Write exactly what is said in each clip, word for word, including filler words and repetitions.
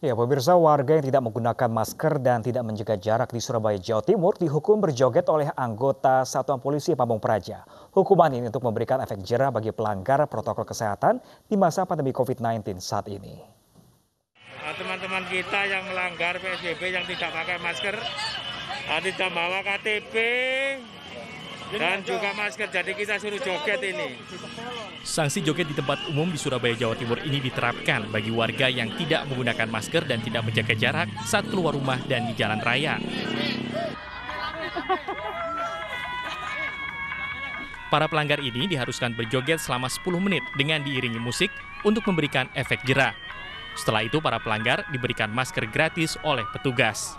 Ya, pemirsa, warga yang tidak menggunakan masker dan tidak menjaga jarak di Surabaya, Jawa Timur dihukum berjoget oleh anggota Satuan Polisi Pamung Praja. Hukuman ini untuk memberikan efek jera bagi pelanggar protokol kesehatan di masa pandemi covid sembilan belas saat ini. Nah, teman-teman kita yang melanggar P S B B yang tidak pakai masker, nah, tidak bawa K T P dan juga masker, jadi kita suruh joget ini. Sanksi joget di tempat umum di Surabaya, Jawa Timur ini diterapkan bagi warga yang tidak menggunakan masker dan tidak menjaga jarak saat keluar rumah dan di jalan raya. Para pelanggar ini diharuskan berjoget selama sepuluh menit dengan diiringi musik untuk memberikan efek jera. Setelah itu para pelanggar diberikan masker gratis oleh petugas.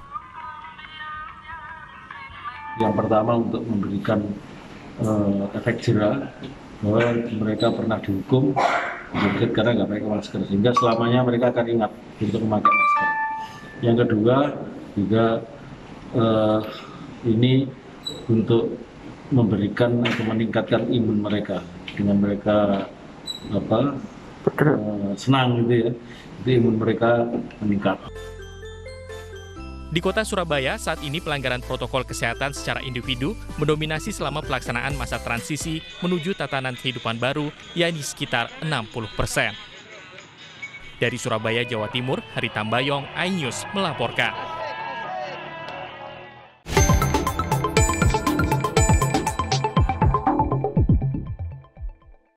Yang pertama untuk memberikan uh, efek jera bahwa mereka pernah dihukum joget karena nggak pakai masker, sehingga selamanya mereka akan ingat untuk memakai masker. Yang kedua juga uh, ini untuk memberikan atau meningkatkan imun mereka dengan mereka apa uh, senang gitu ya, itu imun mereka meningkat. Di kota Surabaya, saat ini pelanggaran protokol kesehatan secara individu mendominasi selama pelaksanaan masa transisi menuju tatanan kehidupan baru, yakni sekitar enam puluh persen. Dari Surabaya, Jawa Timur, Hari Tambayong, iNews melaporkan.